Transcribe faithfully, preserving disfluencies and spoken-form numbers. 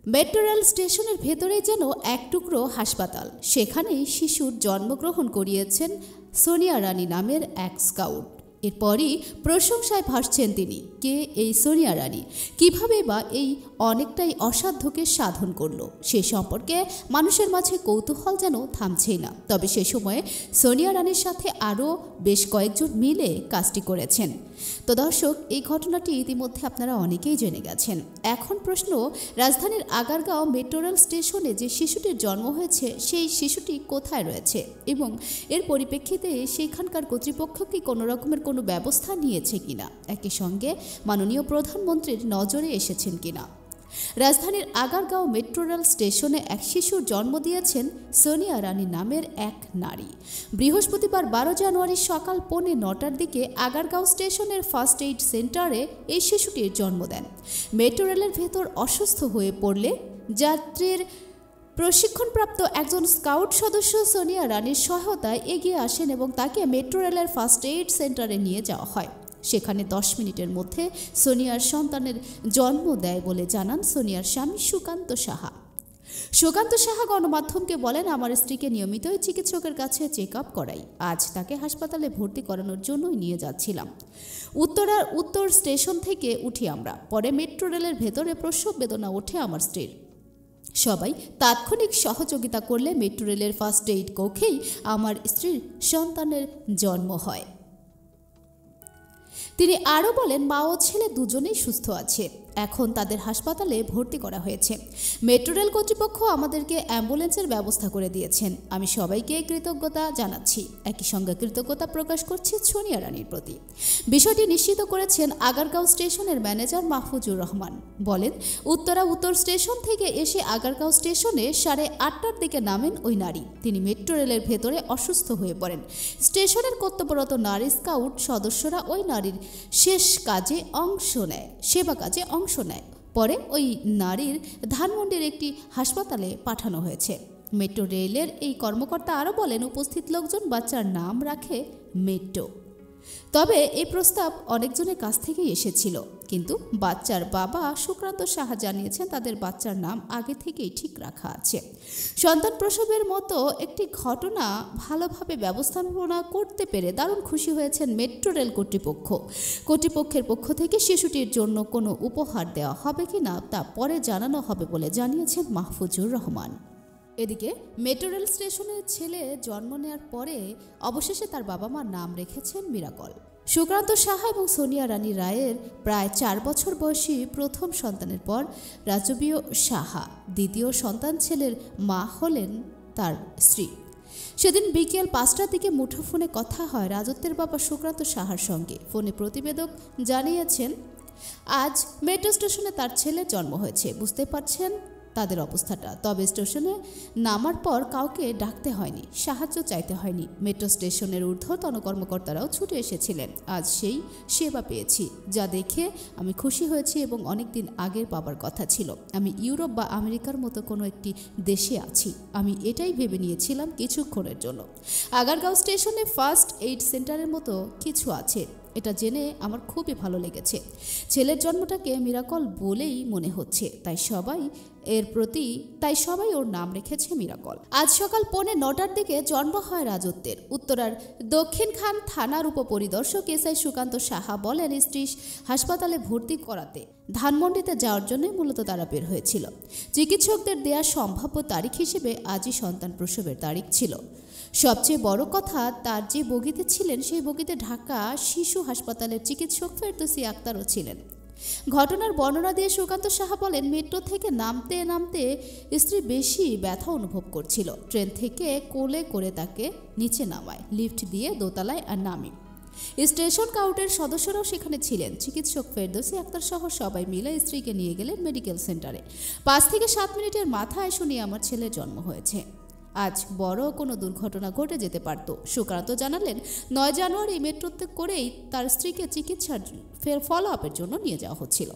Metro rail স্টেশনের ভেতরেই যেন এক টুকরো হাসপাতাল। সেখানেই শিশুর জন্মগ্রহণ করিয়েছেন সোনিয়া রানী নামের এক স্কাউট। এরপরই প্রশংসায় ভাসছেন তিনি। কে এই সোনিয়া রানী, কিভাবে বা এই অনেকটাই অসাধ্যকে সাধন করল, সে সম্পর্কে মানুষের মাঝে কৌতূহল যেন থামছেই না। তবে সে সময়ে সোনিয়া রানীর সাথে আরও বেশ কয়েকজন মিলে কাজটি করেছেন। তো দর্শক, এই ঘটনাটি ইতিমধ্যে আপনারা অনেকেই জেনে গেছেন। এখন প্রশ্ন, রাজধানীর আগারগাঁও মেট্রো রেল স্টেশনে যে শিশুটির জন্ম হয়েছে সেই শিশুটি কোথায় রয়েছে এবং এর পরিপ্রেক্ষিতে সেখানকার কর্তৃপক্ষ কি কোনো রকমের কোনো ব্যবস্থা নিয়েছে কিনা, একই সঙ্গে মাননীয় প্রধানমন্ত্রীর নজরে এসেছেন কিনা। রাজধানীর আগারগাঁও মেট্রো রেল স্টেশনে এক শিশুর জন্ম দিয়েছেন সোনিয়া রানী নামের এক নারী। বৃহস্পতিবার বারো জানুয়ারি সকাল পৌনে নটার দিকে আগারগাঁও স্টেশনের ফার্স্ট এইড সেন্টারে এই শিশুটির জন্ম দেন। মেট্রো রেলের ভেতর অসুস্থ হয়ে পড়লে যাত্রীর প্রশিক্ষণপ্রাপ্ত একজন স্কাউট সদস্য সোনিয়া রানীর সহায়তায় এগিয়ে আসেন এবং তাকে মেট্রো রেলের ফার্স্ট এইড সেন্টারে নিয়ে যাওয়া হয়। সেখানে দশ মিনিটের মধ্যে সোনিয়ার সন্তানের জন্ম দেয় বলে জানান সোনিয়ার স্বামী সুকান্ত সাহা। সুকান্ত সাহা গণমাধ্যমকে বলেন, আমার স্ত্রীকে নিয়মিতই চিকিৎসকের কাছে চেক আপ করাই। আজ তাকে হাসপাতালে ভর্তি করানোর জন্যই নিয়ে যাচ্ছিলাম। উত্তরার উত্তর স্টেশন থেকে উঠি আমরা। পরে মেট্রো রেলের ভেতরে প্রসব বেদনা ওঠে আমার স্ত্রীর। সবাই তাৎক্ষণিক সহযোগিতা করলে মেট্রো রেলের ফার্স্ট এইড কক্ষেই আমার স্ত্রীর সন্তানের জন্ম হয়। তিনি আরও বলেন, মা ও ছেলে দুজনেই সুস্থ আছে। এখন তাদের হাসপাতালে ভর্তি করা হয়েছে। মেট্রো রেল কর্তৃপক্ষ আমাদেরকে অ্যাম্বুলেন্সের ব্যবস্থা করে দিয়েছেন। আমি সবাইকে কৃতজ্ঞতা জানাচ্ছি। একই সঙ্গে কৃতজ্ঞতা প্রকাশ করছি সোনিয়া রানীর প্রতি। বিষয়টি নিশ্চিত করেছেন আগারগাঁও স্টেশনের ম্যানেজার মাহফুজুর রহমান। বলেন, উত্তরা উত্তর স্টেশন থেকে এসে আগারগাঁও স্টেশনে সাড়ে আটটার দিকে নামেন ওই নারী। তিনি মেট্রো রেলের ভেতরে অসুস্থ হয়ে পড়েন। স্টেশনের কর্তব্যরত নারী স্কাউট সদস্যরা ওই নারীর শেষ কাজে অংশ নেয় সেবা কাজে অংশ নেয় পরে ওই নারীর ধানমন্ডির একটি হাসপাতালে পাঠানো হয়েছে। মেট্রো রেলের এই কর্মকর্তা আরও বলেন, উপস্থিত লোকজন বাচ্চার নাম রাখে মেট্রো। তবে এই প্রস্তাব অনেকজনের কাছ থেকেই এসেছিল, কিন্তু বাচ্চার বাবা সুকান্ত সাহা জানিয়েছেন তাদের বাচ্চার নাম আগে থেকেই ঠিক রাখা আছে। সন্তান প্রসবের মতো একটি ঘটনা ভালোভাবে ব্যবস্থাপনা করতে পেরে দারুণ খুশি হয়েছেন মেট্রো রেল কর্তৃপক্ষ। কর্তৃপক্ষের পক্ষ থেকে শিশুটির জন্য কোনো উপহার দেওয়া হবে কিনা তা পরে জানানো হবে বলে জানিয়েছেন মাহফুজুর রহমান। এদিকে মেট্রো রেল স্টেশনে ছেলে জন্ম নেওয়ার পরে অবশেষে তার বাবা মার নাম রেখেছেন মিরাকল। সুকান্ত সাহা এবং সোনিয়া রানী রায়ের প্রায় চার বছর বয়সী প্রথম সন্তানের পর রাজবীয় সাহা দ্বিতীয় সন্তান ছেলের মা হলেন তার স্ত্রী। সেদিন বিকেল পাঁচটার দিকে মুঠোফোনে কথা হয় রাজত্বের বাবা সুকান্ত সাহার সঙ্গে। ফোনে প্রতিবেদক জানিয়েছেন, আজ মেট্রো স্টেশনে তার ছেলের জন্ম হয়েছে। বুঝতে পারছেন তাদের অবস্থাটা। তবে স্টেশনে নামার পর কাউকে ডাকতে হয়নি, সাহায্য চাইতে হয়নি। মেট্রো স্টেশনের ঊর্ধ্বতন কর্মকর্তারাও ছুটে এসেছিলেন। আজ সেই সেবা পেয়েছি, যা দেখে আমি খুশি হয়েছি এবং অনেক দিন আগের পাবার কথা ছিল। আমি ইউরোপ বা আমেরিকার মতো কোনো একটি দেশে আছি। আমি এটাই ভেবে নিয়েছিলাম কিছুক্ষণের জন্য। আগারগাঁও স্টেশনে ফার্স্ট এইড সেন্টারের মতো কিছু আছে, এটা জেনে আমার খুবই ভালো লেগেছে। ছেলের জন্মটাকে মিরাকল বলেই মনে হচ্ছে, তাই সবাই এর প্রতি তাই সবাই ওর নাম রেখেছে মিরাকল। আজ সকাল পৌনে নটার দিকে জন্ম হয় রাজত্বের। উত্তরার দক্ষিণখান থানার উপপরিদর্শক এসআই সুকান্ত সাহা বলেন, স্ত্রী হাসপাতালে ভর্তি করাতে ধানমন্ডিতে যাওয়ার জন্যই মূলত তারা বের হয়েছিল। চিকিৎসকদের দেয়া সম্ভাব্য তারিখ হিসেবে আজই সন্তান প্রসবের তারিখ ছিল। সবচেয়ে বড় কথা, তার যে বগিতে ছিলেন সেই বগিতে ঢাকা শিশু হাসপাতালের চিকিৎসক ফেরদৌসী আক্তারও ছিলেন। ঘটনার বর্ণনা দিয়ে সুকান্ত সাহা বলেন, মেট্রো থেকে নামতে নামতে স্ত্রী বেশি ব্যথা অনুভব করছিল। ট্রেন থেকে কোলে করে তাকে নিচে নামায়, লিফট দিয়ে দোতলায় আর নামে। স্টেশন কাউন্টারের সদস্যরাও সেখানে ছিলেন। চিকিৎসক ফেরদৌসী আক্তার সহ সবাই মিলে স্ত্রীকে নিয়ে গেলেন মেডিকেল সেন্টারে। পাঁচ থেকে সাত মিনিটের মাথায় শুনে আমার ছেলের জন্ম হয়েছে। আজ বড় কোনো দুর্ঘটনা ঘটে যেতে পারত। সুকান্ত জানালেন, নয় জানুয়ারি মেট্রোতে করেই তার স্ত্রীকে চিকিৎসার ফলো আপের জন্য নিয়ে যাওয়া হচ্ছিল।